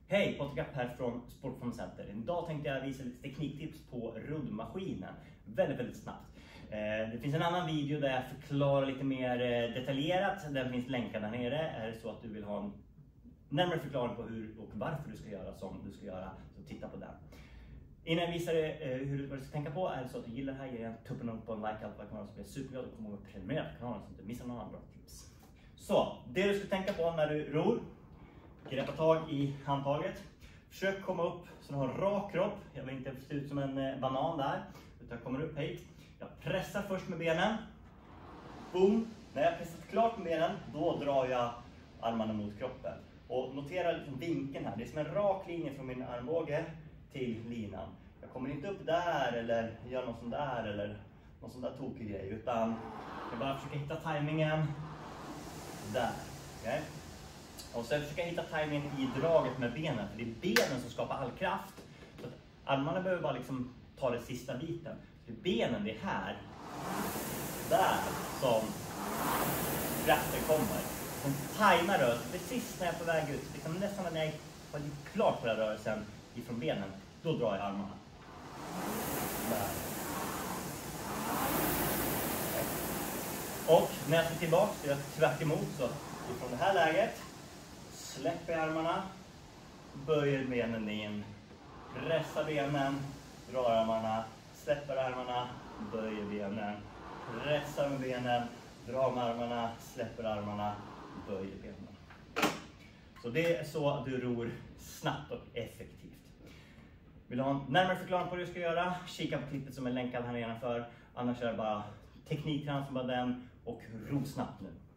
Hej, Patrik här från Sportformcenter. Idag tänkte jag visa lite tekniktips på ruddmaskinen. Väldigt snabbt. Det finns en annan video där jag förklarar lite mer detaljerat. Den finns länkad där nere. Är det så att du vill ha en närmare förklaring på hur och varför du ska göra som du ska göra, så titta på den. Innan jag visar vad du ska tänka på, är det så att du gillar det här, ge en tuppen upp och en like på kanalen, så blir jag superglad och kommer att prenumerera på kanalen så att du inte missar några bra tips. Så, det du ska tänka på när du ror: greppa tag i handtaget. Försök komma upp så du har en rak kropp. Jag vill inte se ut som en banan där, utan jag kommer upp hit. Jag pressar först med benen. Boom! När jag pressat klart med benen, då drar jag armarna mot kroppen. Och notera liksom vinkeln här. Det är som en rak linje från min armbåge till linan. Jag kommer inte upp där eller gör någon sån där eller någon sån där tokig grej, utan jag bara försöker hitta tajmingen där. Okay? Och sen försöka hitta tajmingen i draget med benen, för det är benen som skapar all kraft. Så att armarna behöver bara liksom ta den sista biten. Så benen, det är här, där som kraften kommer. Sen tajmar rörelsen precis när jag är på väg ut, liksom nästan när jag har lite klart på den rörelsen ifrån benen, då drar jag armarna. Där. Och när jag ska tillbaka så är jag tvärt emot, så ifrån det här läget släpper jag armarna, böjer benen in, pressar benen, drar armarna, släpper armarna, böjer benen, pressar med benen, drar med armarna, släpper armarna, böjer benen. Så det är så du ror snabbt och effektivt. Vill du ha en närmare förklaring på vad du ska göra? Kika på klippet som är länkad här nedanför. Annars är det bara teknikträning som bara den, och ro snabbt nu.